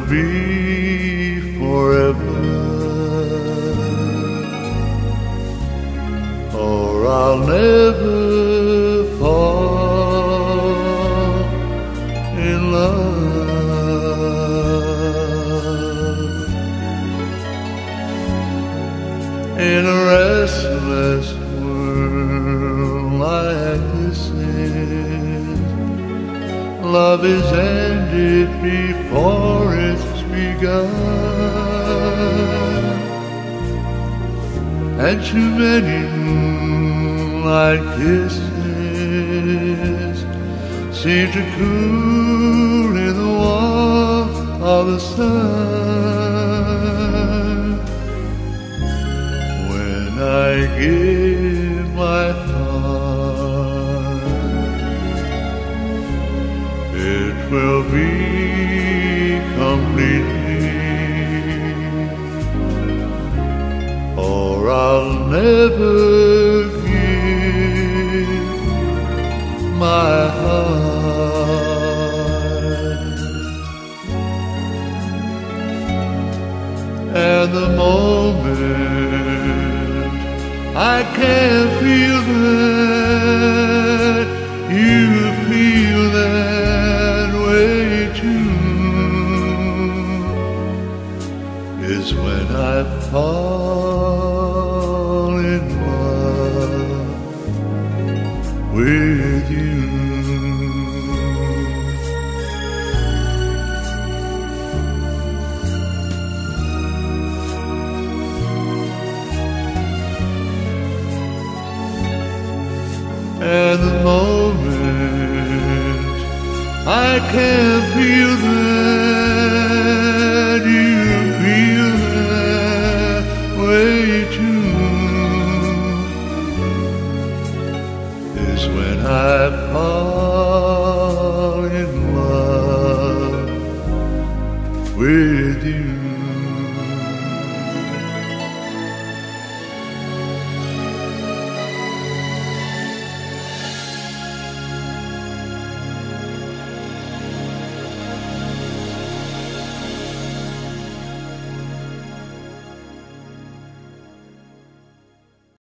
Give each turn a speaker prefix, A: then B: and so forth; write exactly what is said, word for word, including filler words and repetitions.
A: be forever, or I'll never fall in love. In a restless world like this is, love is ended before it's begun, and too many moonlight kisses seem to cool in the warmth of the sun. When I give my heart, it will be completely, or I'll never give my heart. And the moment I can feel that you feel that way too is when I fall in love with you. And the moment I can feel that you feel that way too is when I fall in love with you.